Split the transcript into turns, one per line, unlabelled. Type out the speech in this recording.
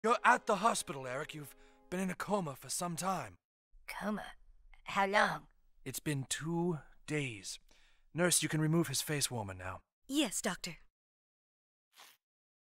You're at the hospital, Eric. You've been in a coma for some time.
Coma? How long?
It's been 2 days. Nurse, you can remove his face warmer now.
Yes, doctor.